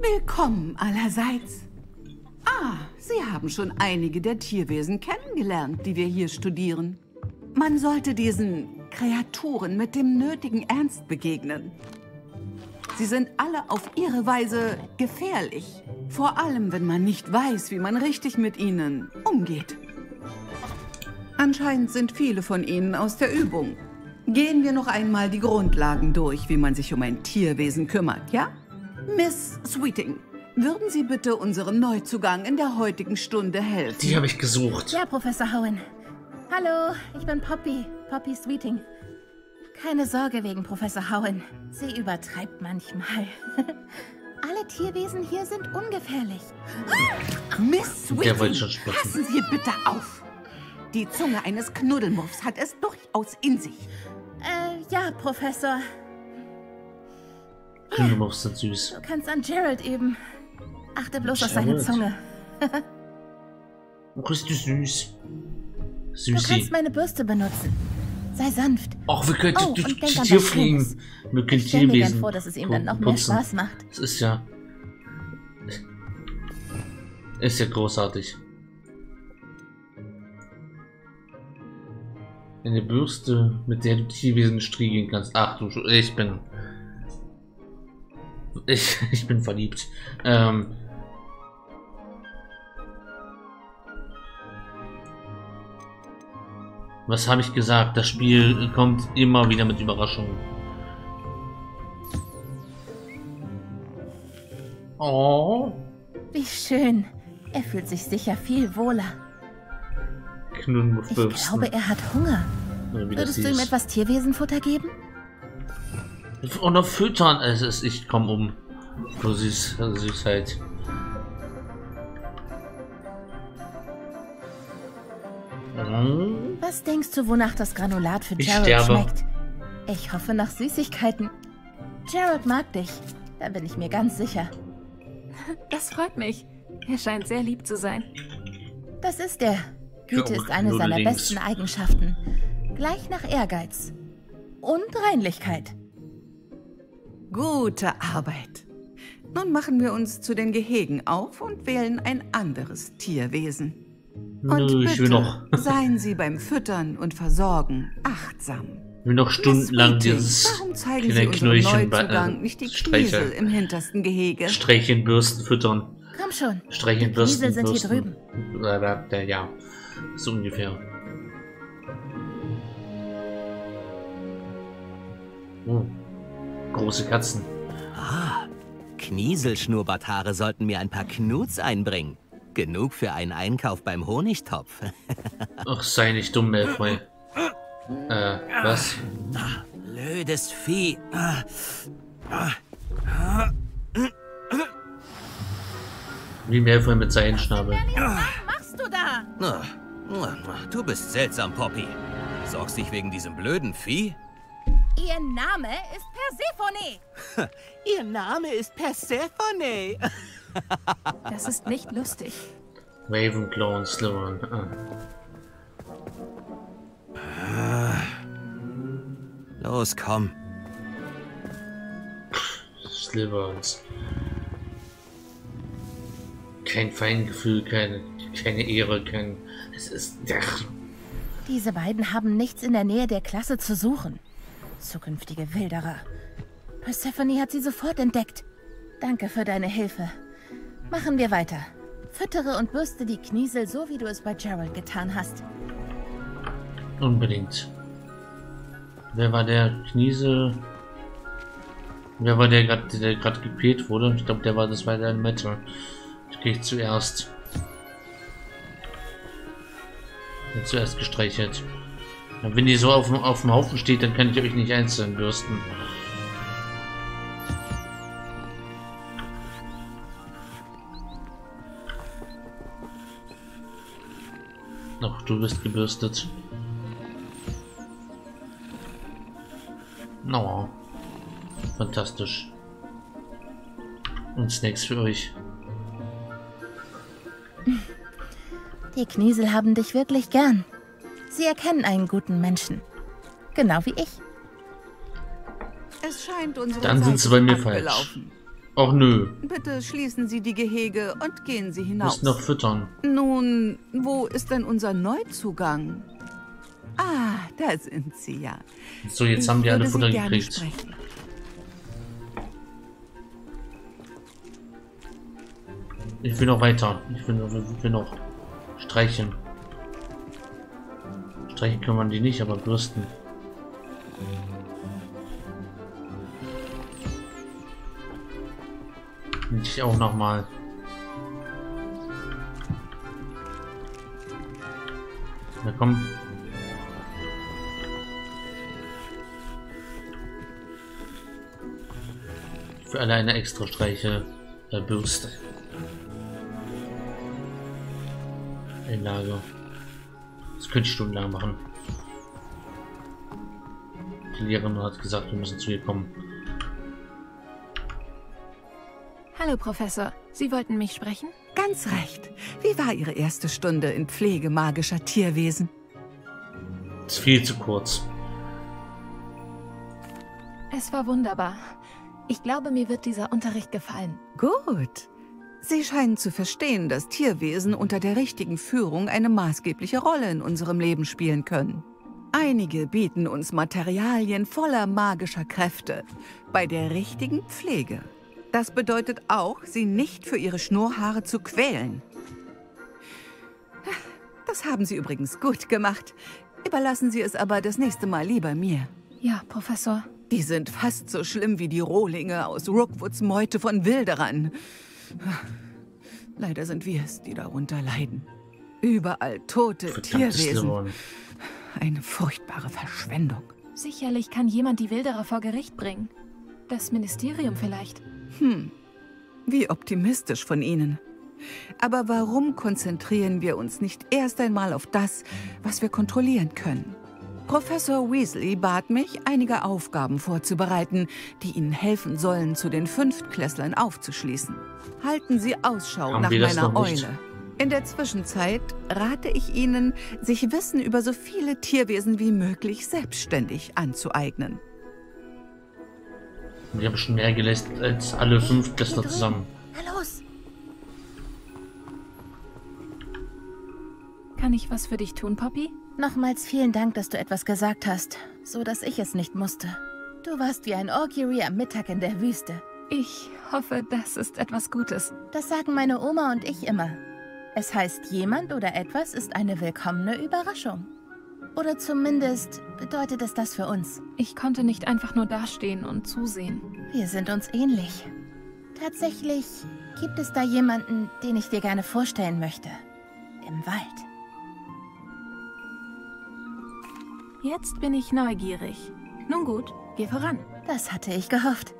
Willkommen allerseits. Ah, Sie haben schon einige der Tierwesen kennengelernt, die wir hier studieren. Man sollte diesen Kreaturen mit dem nötigen Ernst begegnen. Sie sind alle auf ihre Weise gefährlich. Vor allem, wenn man nicht weiß, wie man richtig mit ihnen umgeht. Anscheinend sind viele von ihnen aus der Übung. Gehen wir noch einmal die Grundlagen durch, wie man sich um ein Tierwesen kümmert, ja? Miss Sweeting, würden Sie bitte unserem Neuzugang in der heutigen Stunde helfen? Die habe ich gesucht. Ja, Professor Howen. Hallo, ich bin Poppy. Poppy Sweeting. Keine Sorge wegen Professor Howen. Sie übertreibt manchmal. Alle Tierwesen hier sind ungefährlich. Miss Der wollte Sweeting, schon sprechen. passen Sie bitte auf. Die Zunge eines Knuddelmuffs hat es durchaus in sich. Ja, Professor. Knuddelmuffs sind süß. Du kannst an Gerald eben. Achte bloß auf seine Gerald. Zunge. Oh, ist du süß. Du Süßi. kannst meine Bürste benutzen. Sei sanft. Ach, wir können Oh, durch und denk die an Tür das fliegen. Fuchs. Wir können Ich stell mir gern Tierwesen vor, dass es ihm dann noch mehr putzen. Spaß macht. Das ist ja... Ist ja großartig. Eine Bürste, mit der du Tierwesen striegeln kannst. Ach du, ich bin verliebt. Was habe ich gesagt? Das Spiel kommt immer wieder mit Überraschungen. Oh. Wie schön. Er fühlt sich sicher viel wohler. Ich Knuddelmuffbürsten. glaube, er hat Hunger. Oder wie das Würdest du ihm hieß. etwas Tierwesenfutter geben? Und noch füttern. Es ist, ich komm um. So süß, Süßheit. Was denkst du, wonach das Granulat für Ich Gerald sterbe. schmeckt? Ich hoffe nach Süßigkeiten. Gerald mag dich. Da bin ich mir ganz sicher. Das freut mich. Er scheint sehr lieb zu sein. Das ist er. Güte Ja, ist eine seiner Nudelings. besten Eigenschaften. Gleich nach Ehrgeiz. Und Reinlichkeit. Gute Arbeit. Nun machen wir uns zu den Gehegen auf und wählen ein anderes Tierwesen. Und Nö, ich will bitte, noch. seien Sie beim Füttern und Versorgen achtsam. Ich will noch stundenlang Miss Sweeting, dieses warum zeigen kleine Sie unserem Knöllchen Neuzugang nicht die Kniesel im hintersten Gehege? Streichelbürsten füttern. Komm schon. Streichelbürsten. Die Kniesel sind hier Bürsten. Ja, so ungefähr. Oh. Große Katzen. Ah, Knieselschnurrbarthaare sollten mir ein paar Knuts einbringen. Genug für einen Einkauf beim Honigtopf. Ach, sei nicht dumm, Malfoy. Was? Blödes Vieh. Wie Malfoy mit seinem Schnabel. Was machst du da? Du bist seltsam, Poppy. Sorgst dich wegen diesem blöden Vieh? Ihr Name ist Persephone. Ihr Name ist Persephone. Das ist nicht lustig. Ravenclaw und Slytherin. Los, komm. Slytherins. Kein Feingefühl, keine Ehre, kein... Es ist... Ach, Diese beiden haben nichts in der Nähe der Klasse zu suchen. Zukünftige Wilderer. Persephone hat sie sofort entdeckt. Danke für deine Hilfe. Machen wir weiter. Füttere und bürste die Kniesel so, wie du es bei Gerald getan hast. unbedingt. Wer war der Kniesel? Wer war der gerade gequält wurde? Ich glaube, das war der in Mitte. Ich kriege zuerst. Wird zuerst gestreichelt. Und wenn die so auf dem Haufen steht, dann kann ich euch nicht einzeln bürsten. Ach, du bist gebürstet. Oh, fantastisch. Und Snacks für euch. Die Kniesel haben dich wirklich gern. Sie erkennen einen guten Menschen. Genau wie ich. Es scheint unsere Dann sind Zeit sie bei mir ist falsch. abgelaufen. Ach nö, Bitte schließen Sie die Gehege und gehen Sie wir hinaus. müssen noch füttern. Nun, wo ist denn unser Neuzugang? Ah, da sind Sie ja. So, jetzt haben die alle würde Sie Futter gerne gekriegt. sprechen. Ich will noch weiter. Ich will noch streichen. Streichen kann man die nicht, aber bürsten. Und ich auch noch mal. Na komm. Für alle eine extra Streiche Bürste. Einlage. Das könnte ich stundenlang machen. Die Lehrerin hat gesagt, wir müssen zu ihr kommen. Hallo, Professor. Sie wollten mich sprechen? Ganz recht. Wie war Ihre erste Stunde in Pflege magischer Tierwesen? Ist viel zu kurz. Es war wunderbar. Ich glaube, mir wird dieser Unterricht gefallen. Gut. Sie scheinen zu verstehen, dass Tierwesen unter der richtigen Führung eine maßgebliche Rolle in unserem Leben spielen können. Einige bieten uns Materialien voller magischer Kräfte bei der richtigen Pflege. Das bedeutet auch, sie nicht für ihre Schnurrhaare zu quälen. Das haben Sie übrigens gut gemacht. Überlassen Sie es aber das nächste Mal lieber mir. Ja, Professor. Die sind fast so schlimm wie die Rohlinge aus Rookwoods Meute von Wilderern. Leider sind wir es, die darunter leiden. Überall tote Verdammtes Tierwesen. Livon. Eine furchtbare Verschwendung. Sicherlich kann jemand die Wilderer vor Gericht bringen. Das Ministerium vielleicht. Wie optimistisch von Ihnen. Aber warum konzentrieren wir uns nicht erst einmal auf das, was wir kontrollieren können? Professor Weasley bat mich, einige Aufgaben vorzubereiten, die Ihnen helfen sollen, zu den Fünftklässlern aufzuschließen. Halten Sie Ausschau Haben nach wir das meiner noch nicht? Eule. In der Zwischenzeit rate ich Ihnen, sich Wissen über so viele Tierwesen wie möglich selbstständig anzueignen. Wir haben schon mehr geleistet als alle 5 Klässler zusammen. Na los! Kann ich was für dich tun, Poppy? Nochmals vielen Dank, dass du etwas gesagt hast, so dass ich es nicht musste. Du warst wie ein Orkiri am Mittag in der Wüste. Ich hoffe, das ist etwas Gutes. Das sagen meine Oma und ich immer. Es heißt, jemand oder etwas ist eine willkommene Überraschung. Oder zumindest bedeutet es das für uns. Ich konnte nicht einfach nur dastehen und zusehen. Wir sind uns ähnlich. Tatsächlich gibt es da jemanden, den ich dir gerne vorstellen möchte. Im Wald. Jetzt bin ich neugierig. Nun gut, geh voran. Das hatte ich gehofft.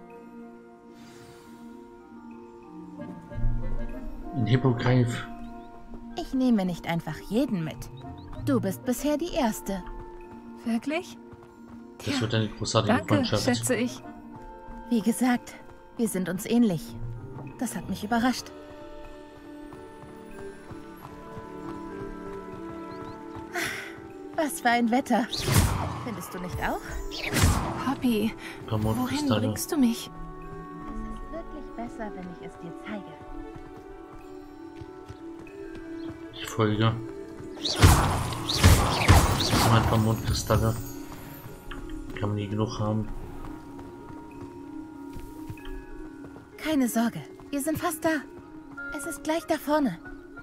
Ein Hippogreif. Ich nehme nicht einfach jeden mit. Du bist bisher die Erste. Wirklich? Das wird eine großartige Danke, Freundschaft. schätze ich. Wie gesagt, wir sind uns ähnlich. Das hat mich überrascht. Was für ein Wetter. Findest du nicht auch? Poppy, wohin Permut-Kristalle. bringst du mich? Es ist wirklich besser, wenn ich es dir zeige. Ich folge. Das sind ein paar Mondkristalle. Kann man nie genug haben. Keine Sorge, wir sind fast da. Es ist gleich da vorne.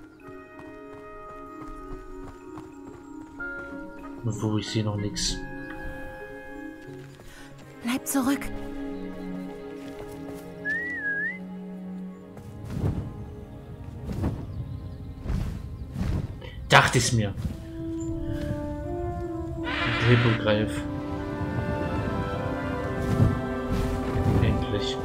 Nur wo ich sehe noch nichts. Bleib zurück. Dachte ich's mir. Hippogreif. Endlich.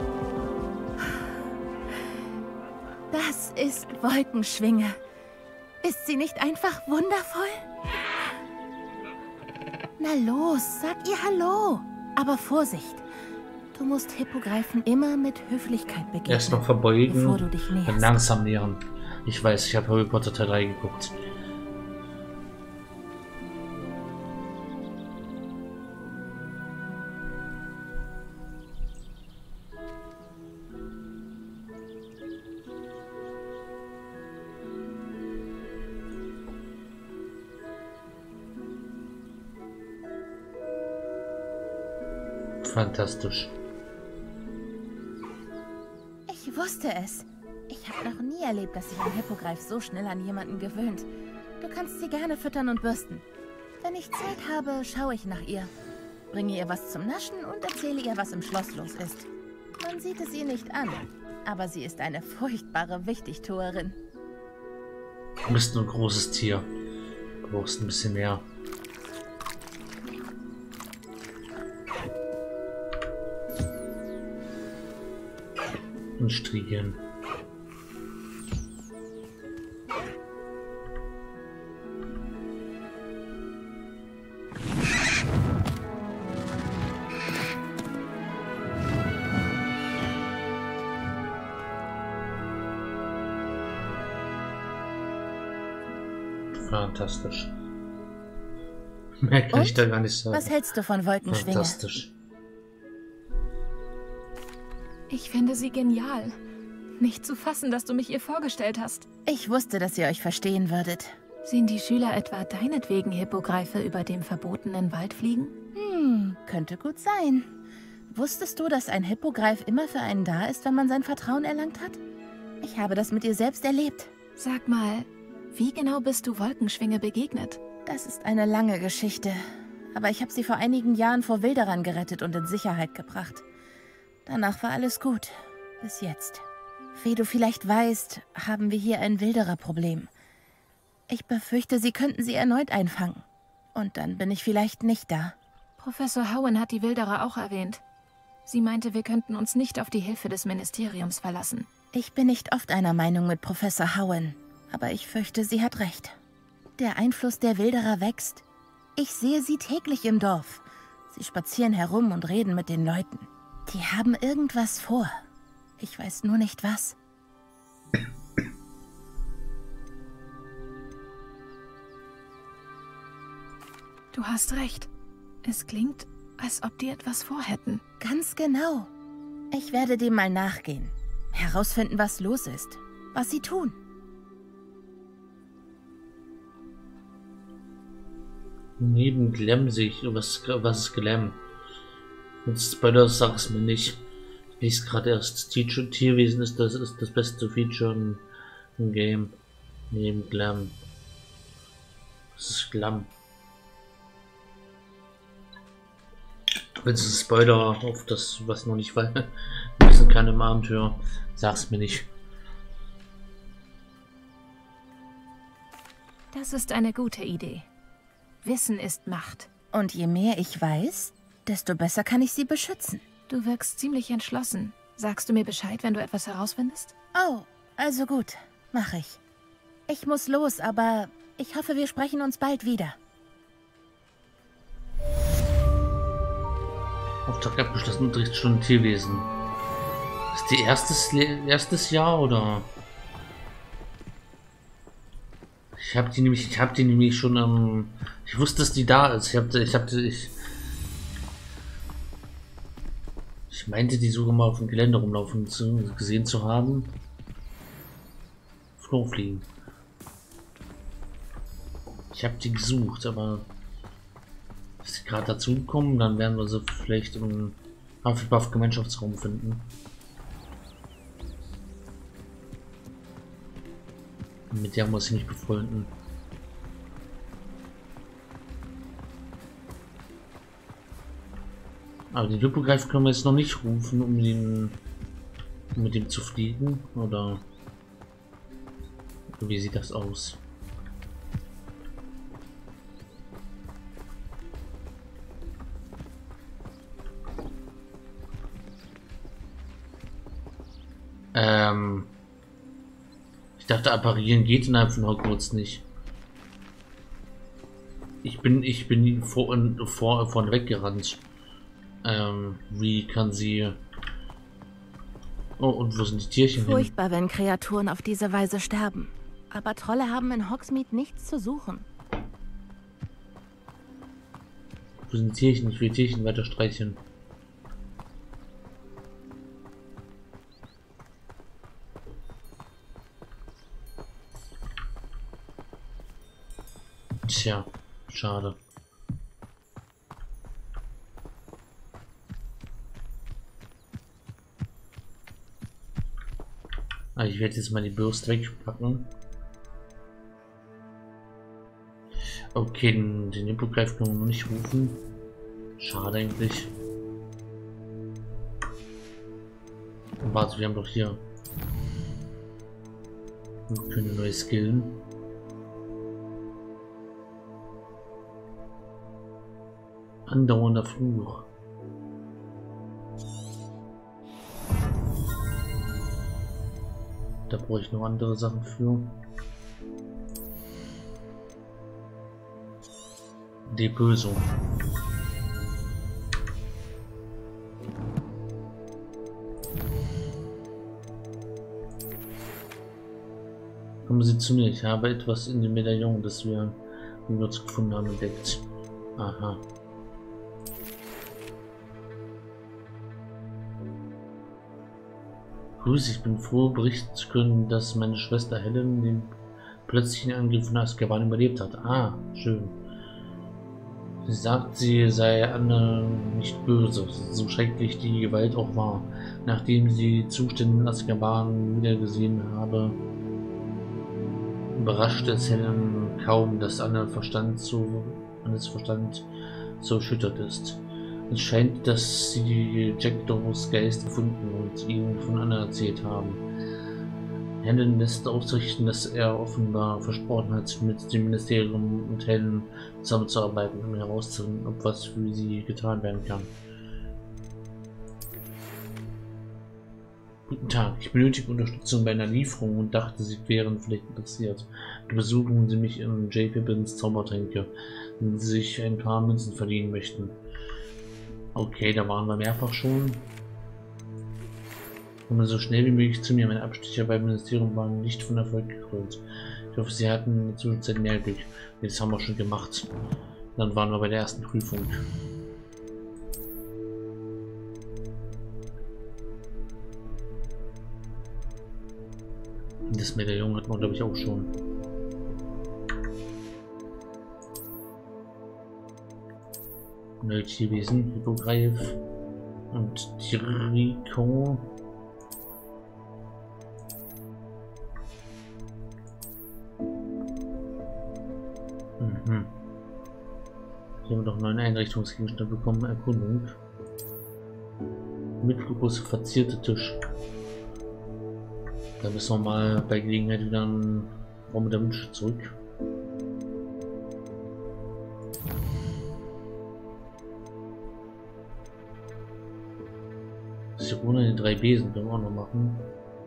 Das ist Wolkenschwinge. Ist sie nicht einfach wundervoll? Na los, sag ihr Hallo. Aber Vorsicht. Du musst Hippogreifen immer mit Höflichkeit begegnen. Erst noch verbeugen bevor du dich und näherst. langsam nähern. Ich weiß, ich habe Harry Potter Teil 3 geguckt. Fantastisch. Ich wusste es. Ich habe noch nie erlebt, dass sich ein Hippogreif so schnell an jemanden gewöhnt. Du kannst sie gerne füttern und bürsten. Wenn ich Zeit habe, schaue ich nach ihr. Bringe ihr was zum Naschen und erzähle ihr, was im Schloss los ist. Man sieht es ihr nicht an, aber sie ist eine furchtbare Wichtigtuerin. Du bist ein großes Tier. Du brauchst ein bisschen mehr. Und striegeln. Fantastisch. Mehr kann ich da gar nicht sagen. Was hältst du von Wolkenschwinge? Fantastisch. Ich finde sie genial. Nicht zu fassen, dass du mich ihr vorgestellt hast. Ich wusste, dass ihr euch verstehen würdet. Sehen die Schüler etwa deinetwegen Hippogreife über dem verbotenen Wald fliegen? Könnte gut sein. Wusstest du, dass ein Hippogreif immer für einen da ist, wenn man sein Vertrauen erlangt hat? Ich habe das mit ihr selbst erlebt. Sag mal, wie genau bist du Wolkenschwinge begegnet? Das ist eine lange Geschichte. Aber ich habe sie vor einigen Jahren vor Wilderern gerettet und in Sicherheit gebracht. Danach war alles gut. Bis jetzt. Wie du vielleicht weißt, haben wir hier ein Wildererproblem. Ich befürchte, sie könnten sie erneut einfangen. Und dann bin ich vielleicht nicht da. Professor Howen hat die Wilderer auch erwähnt. Sie meinte, wir könnten uns nicht auf die Hilfe des Ministeriums verlassen. Ich bin nicht oft einer Meinung mit Professor Howen, aber ich fürchte, sie hat recht. Der Einfluss der Wilderer wächst. Ich sehe sie täglich im Dorf. Sie spazieren herum und reden mit den Leuten. Die haben irgendwas vor. Ich weiß nur nicht was. Du hast recht. Es klingt, als ob die etwas vorhätten. Ganz genau. Ich werde dem mal nachgehen. Herausfinden, was los ist. Was sie tun. Neben Glam sehe ich, was ist Glam? Mit Spoiler sag es mir nicht. Ich lese gerade erst. Tierwesen ist das beste Feature im Game. Neben Glam. Das ist Glam. Wenn es ein Spoiler auf das, was noch nicht wissen kann im Abenteuer, sag's mir nicht. Das ist eine gute Idee. Wissen ist Macht. Und je mehr ich weiß, desto besser kann ich sie beschützen. Du wirkst ziemlich entschlossen. Sagst du mir Bescheid, wenn du etwas herausfindest? Oh, also gut. Mache ich. Ich muss los, aber ich hoffe, wir sprechen uns bald wieder. Auftrag abgeschlossen, Unterrichtsstunde Tierwesen. Ist die erstes Jahr oder? Ich habe die nämlich schon ich wusste, dass die da ist. Ich meinte, die sogar mal auf dem Gelände rumlaufen gesehen zu haben. Fliegen. Ich habe die gesucht, aber wenn sie gerade dazu kommen, dann werden wir sie vielleicht im Hufflepuff Gemeinschaftsraum finden. Mit der muss ich mich befreunden. Aber den Hippogreif können wir jetzt noch nicht rufen, um mit dem zu fliegen, oder wie sieht das aus? Ich dachte, apparieren geht innerhalb von Hogwarts nicht. Ich bin vorne weggerannt. Wie kann sie... Oh, und wo sind die Tierchen hin? Furchtbar, wenn Kreaturen auf diese Weise sterben. Aber Trolle haben in Hogsmeade nichts zu suchen. Wo sind die Tierchen? Ich will Tierchen weiter streicheln. Tja, schade. Also ich werde jetzt mal die Bürste wegpacken. Okay, den Hippogreif können wir noch nicht rufen. Schade eigentlich. Und warte, wir haben doch hier. Wir können neu skillen. Andauernder Fluch. Da brauche ich noch andere Sachen für. Die Böse. Kommen Sie zu mir. Ich habe etwas in dem Medaillon, das wir gefunden haben, entdeckt. Aha. Grüß, ich bin froh, berichten zu können, dass meine Schwester Helen den plötzlichen Angriff von Azkaban überlebt hat. Ah, schön. Sie sagt, sie sei Anne nicht böse, so schrecklich die Gewalt auch war. Nachdem sie die Zustände in Azkaban wiedergesehen habe, überraschte es Helen kaum, dass Annes Verstand so erschüttert ist. Es scheint, dass sie Jack Dorrs Geist gefunden und ihn von Anne erzählt haben. Helen lässt ausrichten, dass er offenbar versprochen hat, mit dem Ministerium und Helen zusammenzuarbeiten, um herauszufinden, ob was für sie getan werden kann. Guten Tag, ich benötige Unterstützung bei einer Lieferung und dachte, Sie wären vielleicht interessiert. Besuchen Sie mich in J. Pippins Zaubertränke, wenn Sie sich ein paar Münzen verdienen möchten. Okay, da waren wir mehrfach schon. Kommen so schnell wie möglich zu mir. Meine Abstecher beim Ministerium waren nicht von Erfolg gekrönt. Ich hoffe, Sie hatten in der Zwischenzeit mehr Glück. Das haben wir schon gemacht. Dann waren wir bei der ersten Prüfung. Das Medaillon hat man, glaube ich, auch schon. Tierwesen, Hippogreif und Tirico. Hier haben wir doch einen neuen Einrichtungsgegenstand bekommen. Erkundung. Mittelgroße verzierte Tisch. Da müssen wir mal bei Gelegenheit wieder einen Raum mit der Wünsche zurück. Ohne die 3 Besen können wir auch noch machen.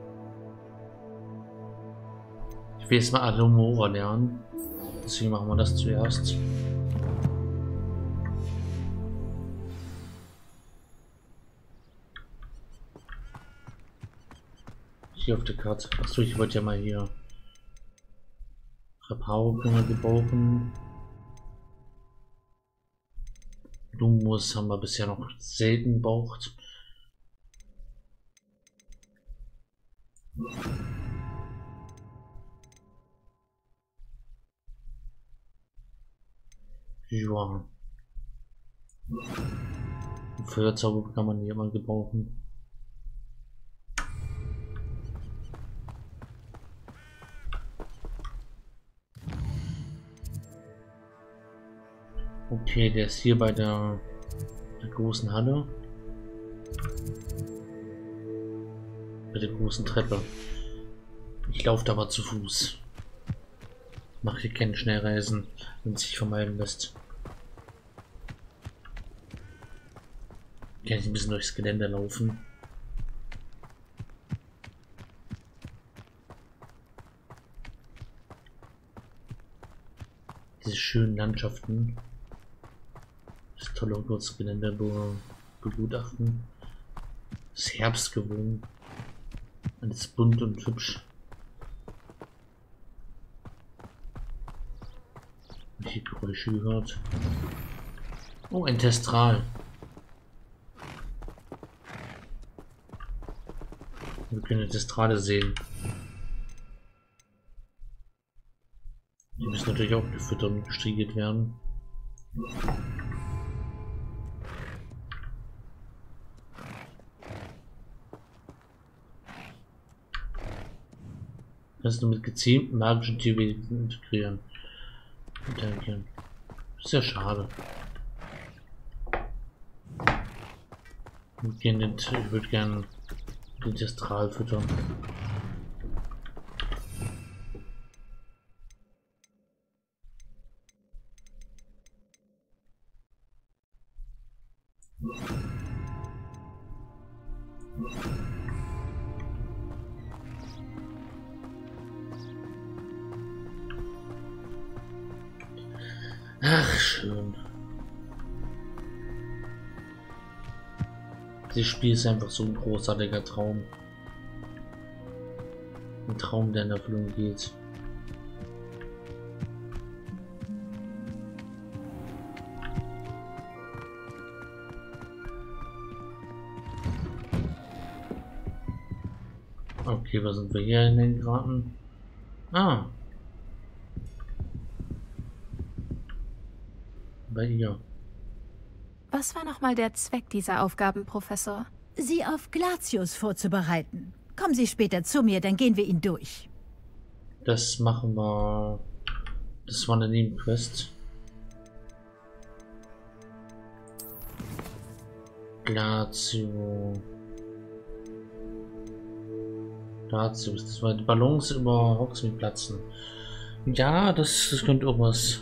Ich will jetzt mal Alomora lernen. Deswegen machen wir das zuerst. Hier auf der Karte. Achso, ich wollte ja mal hier Reparo können wir gebrauchen. Lumos haben wir bisher noch selten gebraucht. Ja. Feuerzauber kann man hier mal gebrauchen. Okay, der ist hier bei der großen Halle. Bei der großen Treppe. Ich laufe da aber zu Fuß. Mache hier keine Schnellreisen, wenn es sich vermeiden lässt. Kann ich ein bisschen durchs Gelände laufen. Diese schönen Landschaften. Das tolle Hogwarts-Gelände begutachten. Das Herbstgewohn. Alles bunt und hübsch. Die Geräusche gehört. Oh, ein Testral. Wir können die Testrale sehen. Die müssen natürlich auch gefüttert und gestriegelt werden. Kannst du mit gezielten magischen Tierwesen integrieren. Interagieren. Ist ja schade. Ich würde gerne den Testral füttern. Ach, schön. Das Spiel ist einfach so ein großartiger Traum. Ein Traum, der in Erfüllung geht. Okay, was sind wir hier in den geraten? Ah. Bei ihr. Was war nochmal der Zweck dieser Aufgaben, Professor? Sie auf Glacius vorzubereiten. Kommen Sie später zu mir, dann gehen wir ihn durch. Das machen wir. Das war eine Nebenquest. Glacius. Das war die Ballons über Hogsmeade platzen. Ja, das könnte irgendwas.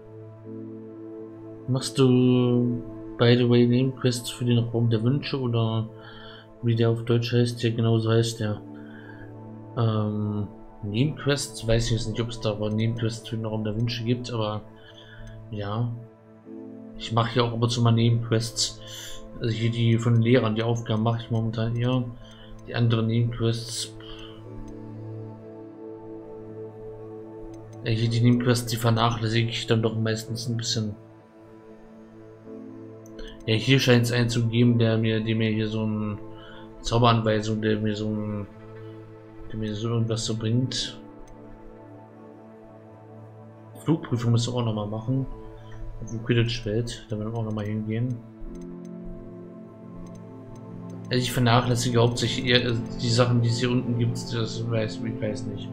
Machst du, by the way, Nebenquests für den Raum der Wünsche oder wie der auf Deutsch heißt, ja genauso heißt der. Nebenquests, weiß ich jetzt nicht, ob es da aber Nebenquests für den Raum der Wünsche gibt, aber ja. Ich mache hier auch ab und zu mal Nebenquests. Also hier die von den Lehrern, die Aufgaben mache ich momentan eher. Die anderen Nebenquests. Hier die Nebenquests, die vernachlässige ich dann doch meistens ein bisschen. Ja, hier scheint es einen zu geben, der mir hier so eine Zauberanweisung, der mir so irgendwas so bringt. Flugprüfung müssen wir auch noch mal machen. Auf dem Quidditch-Feld, da werden wir auch noch mal hingehen. Also ich vernachlässige hauptsächlich eher die Sachen, die es hier unten gibt, ich weiß nicht.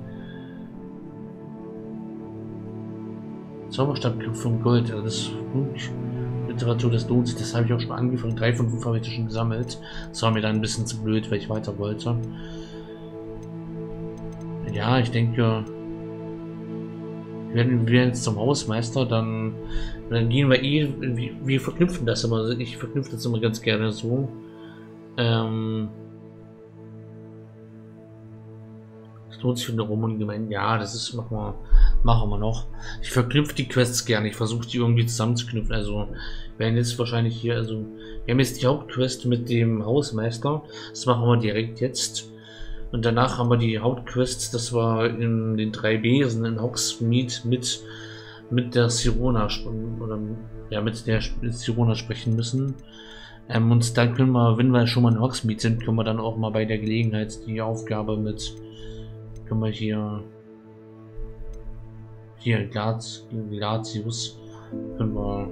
Zauberstabclub von Gold, also das ist Literatur, das lohnt sich, das habe ich auch schon angefangen. 3 von 5 habe ich schon gesammelt. Das war mir dann ein bisschen zu blöd, weil ich weiter wollte. Ja, ich denke, wenn wir jetzt zum Hausmeister, dann gehen wir wir verknüpfen das immer. Ich verknüpfe das immer ganz gerne so. Das lohnt sich für eine Rum und gemein. Ja, das ist machen wir noch. Ich verknüpfe die Quests gerne. Ich versuche die irgendwie zusammenzuknüpfen. Also wir werden jetzt wahrscheinlich hier, also wir haben jetzt die Hauptquest mit dem Hausmeister. Das machen wir direkt jetzt. Und danach haben wir die Hauptquests, das war in den 3 Besen in Hogsmeade mit der Sirona oder ja mit der Sirona sprechen müssen. Und dann können wir, wenn wir schon mal in Hogsmeade sind, können wir dann auch mal bei der Gelegenheit die Aufgabe mit können wir hier Glacius können wir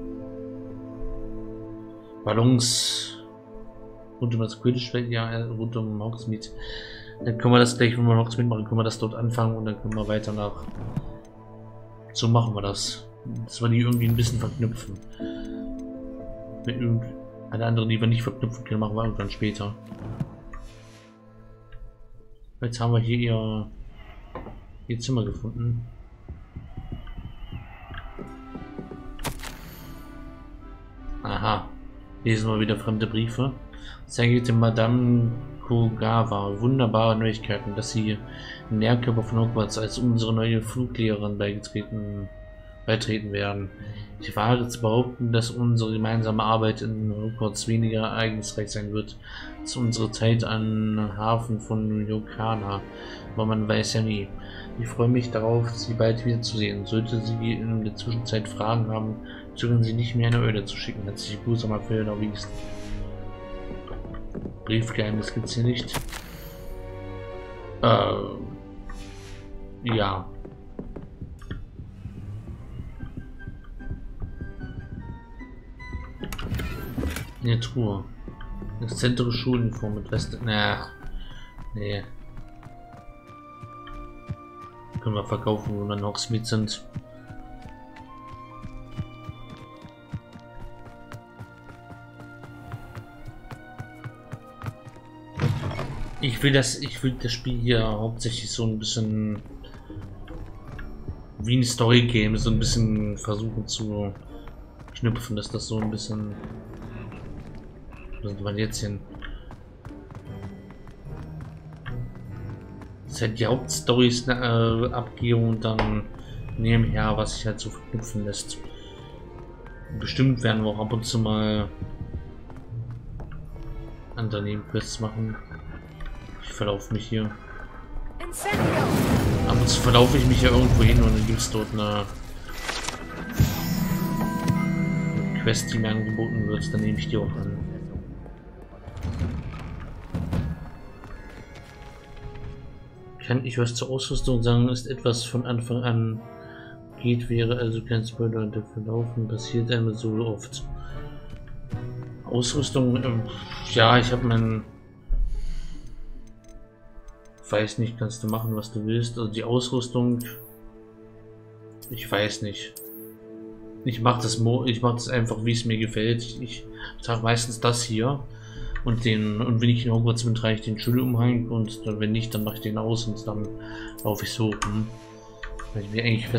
Ballons rund um das Quidditch-Feld, ja, rund um Hogsmeade. Dann können wir das gleich, wenn wir Hogsmeade machen, können wir das dort anfangen und dann können wir weiter nach. So machen wir das. Dass wir die irgendwie ein bisschen verknüpfen. Mit alle anderen, die wir nicht verknüpfen können, machen wir irgendwann später. Jetzt haben wir hier ihr Zimmer gefunden. Aha. Lesen wir wieder fremde Briefe. Sehr geehrte Madame Kogawa, wunderbare Neuigkeiten, dass Sie im Lehrkörper von Hogwarts als unsere neue Fluglehrerin beitreten werden. Ich wage zu behaupten, dass unsere gemeinsame Arbeit in Hogwarts weniger ereignisreich sein wird als unsere Zeit am Hafen von Yokana, aber man weiß ja nie. Ich freue mich darauf, Sie bald wiederzusehen. Sollte Sie in der Zwischenzeit Fragen haben, zögern Sie nicht, mir eine Öde zu schicken. Herzliche Grüße an Mathilda Weasley. Briefgeheimnis gibt's hier nicht. Ja. Eine Truhe. Exzentrische Schuluniform mit Weste. Nee. Können wir verkaufen, wo wir dann Hogsmeade sind. Ich will das Spiel hier hauptsächlich so ein bisschen wie ein Story-Game, so ein bisschen versuchen zu knüpfen, dass das so ein bisschen... Wo sind wir jetzt hin? Das ist halt die Hauptstories abgehe und dann nebenher, was sich halt so verknüpfen lässt. Bestimmt werden wir auch ab und zu mal andere Nebenquests machen. Ich verlaufe mich hier. Ab und zu verlaufe ich mich ja irgendwo hin und dann gibt es dort eine Quest, die mir angeboten wird, dann nehme ich die auch an. Kann ich was zur Ausrüstung sagen? Ist etwas von Anfang an geht, wäre also kein Spoiler. Der Verlaufen passiert einmal so oft. Ausrüstung, ja, ich habe mein... Weiß nicht, kannst du machen, was du willst. Also die Ausrüstung, ich weiß nicht. Ich mache das einfach, wie es mir gefällt. Ich trage meistens das hier und wenn ich in Hogwarts bin, trage ich den Schulumhang und wenn nicht, dann mache ich den aus und dann laufe ich so rum. Weil ich mir eigentlich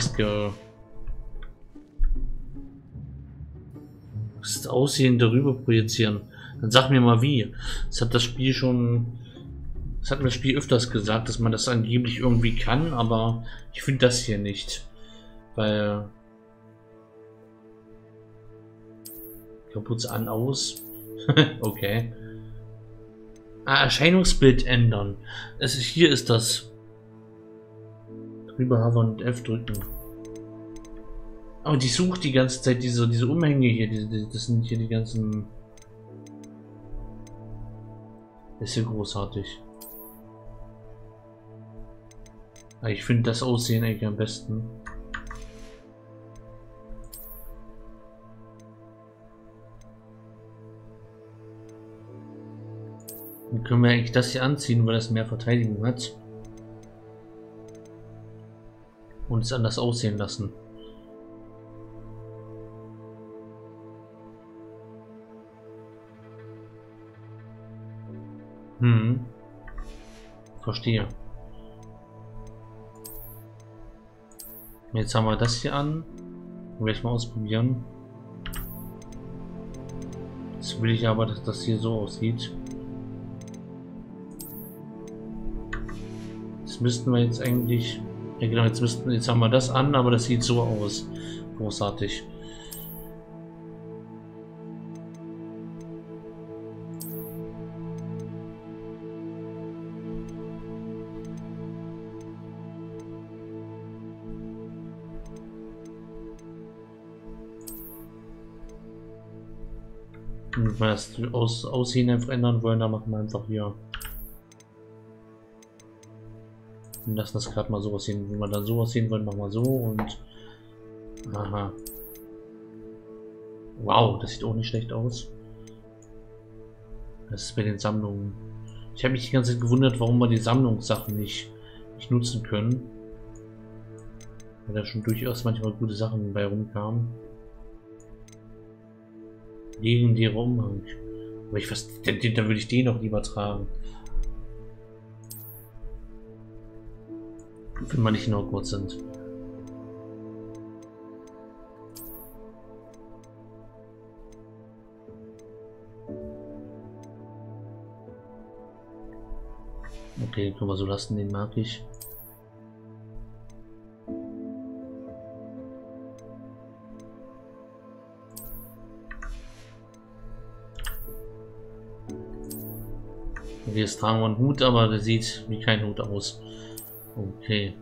das Aussehen darüber projizieren. Dann sag mir mal wie. Das hat mir das Spiel öfters gesagt, dass man das angeblich irgendwie kann, aber ich finde das hier nicht. Weil... Kapuze an, aus. Okay. Ah, Erscheinungsbild ändern. Hier ist das. Drüber hovern und F drücken. Aber die sucht die ganze Zeit diese Umhänge hier. Das sind hier die ganzen... Das ist ja großartig. Ich finde das Aussehen eigentlich am besten. Dann können wir eigentlich das hier anziehen, weil das mehr Verteidigung hat. Und es anders aussehen lassen. Verstehe. Jetzt haben wir das hier an. Werde ich mal ausprobieren. Jetzt will ich aber, dass das hier so aussieht. Das müssten wir jetzt eigentlich... Ja genau, jetzt haben wir das an, aber das sieht so aus. Großartig. Und wenn wir das Aussehen einfach ändern wollen, dann machen wir einfach hier. Und lassen das gerade mal so aussehen. Wenn wir dann so aussehen wollen, machen wir so und. Aha. Wow, das sieht auch nicht schlecht aus. Das ist bei den Sammlungen. Ich habe mich die ganze Zeit gewundert, warum wir die Sammlungssachen nicht nutzen können. Weil da schon durchaus manchmal gute Sachen bei rumkamen. Legendärer Umhang. Aber dann würde ich den noch lieber tragen. Wenn wir nicht in Hogwarts sind. Okay, können wir so lassen, den mag ich. Okay, jetzt tragen wir einen Hut, aber der sieht wie kein Hut aus. Okay.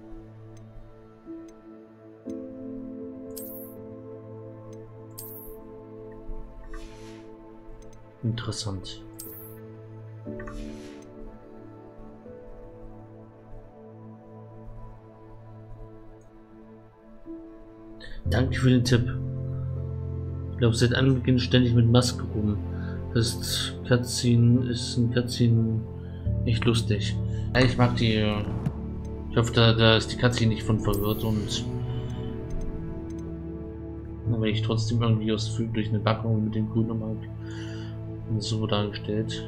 Interessant. Danke für den Tipp. Ich glaube, seit Anbeginn ständig mit Maske rum. Das Cutscene ist ein Cutscene echt lustig. Ja, ich mag die. Ich hoffe, da ist die Katze hier nicht von verwirrt und dann werde ich trotzdem irgendwie ausführlich durch eine Packung mit dem grünen Mark und so dargestellt.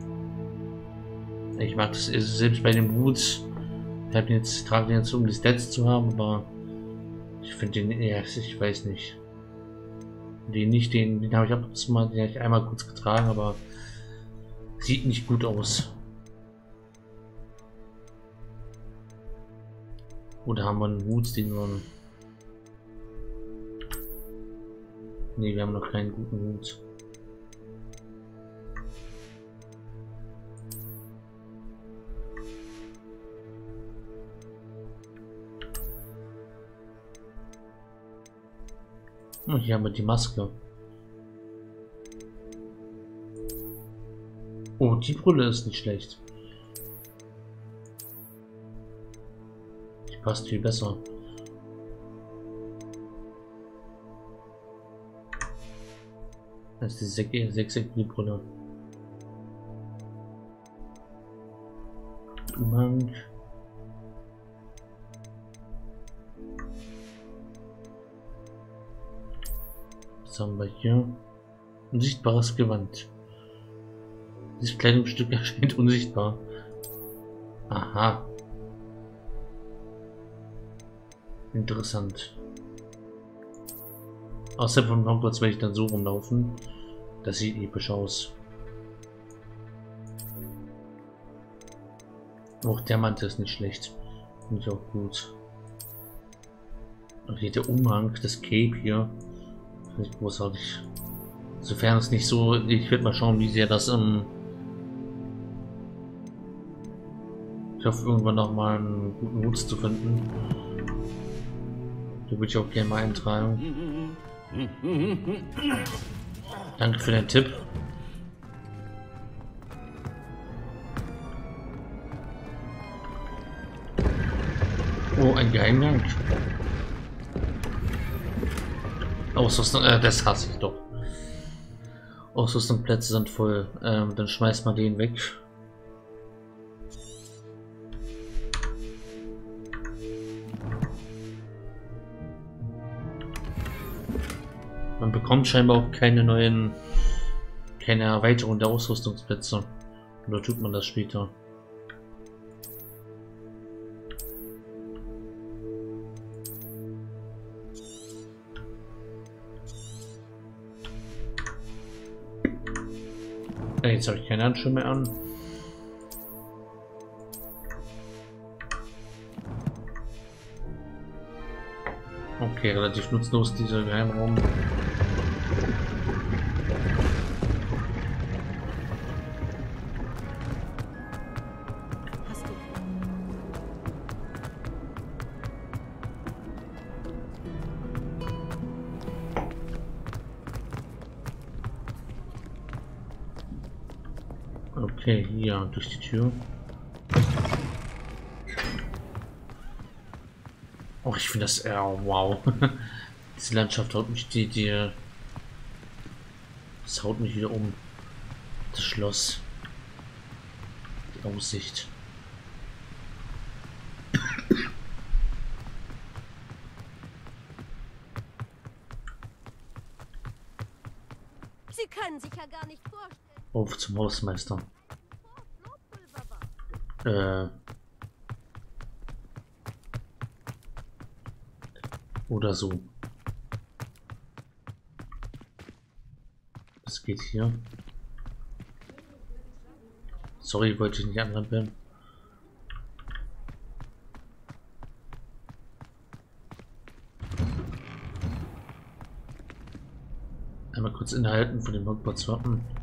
Ich mag das selbst bei den Boots. Ich trage den jetzt, um die Stats zu haben, aber ich finde den, ja, ich weiß nicht. Den habe ich ab und zu mal, den habe ich einmal kurz getragen, aber sieht nicht gut aus. Oder haben wir einen Hut, den wir... Ne, wir haben noch keinen guten Hut. Und hier haben wir die Maske. Oh, die Brille ist nicht schlecht. Die passt viel besser. Das ist die sechseckige Brille. Umhang. Was haben wir hier? Unsichtbares Gewand. Dieses Kleidungsstück erscheint unsichtbar. Aha. Interessant. Außerhalb von Hogwarts werde ich dann so rumlaufen. Das sieht episch aus. Auch der Mantel ist nicht schlecht. Finde ich auch gut. Und hier der Umhang, das Cape hier. Finde ich großartig. Sofern es nicht so... Ich werde mal schauen, wie sehr das ich hoffe, irgendwann noch mal einen guten Hut zu finden. Da würde ich auch gerne mal eintragen. Danke für den Tipp. Oh, ein Geheimgang. Ausrüstung, das hasse ich doch. Ausrüstungsplätze sind voll. Dann schmeißt man den weg. Man bekommt scheinbar auch keine Erweiterung der Ausrüstungsplätze. Oder tut man das später? Ja, jetzt habe ich keine Handschuhe mehr an. Okay, relativ nutzlos dieser Geheimraum. Okay, hier durch die Tür. Oh, ich finde das, wow. Diese Landschaft haut mich, das haut mich wieder um. Das Schloss. Die Aussicht. Sie können sich ja gar nicht vorstellen. Auf zum Hausmeister. Oder so. Was geht hier? Sorry, wollte ich nicht anrempeln. Einmal kurz innehalten von dem Hogwarts Wappen.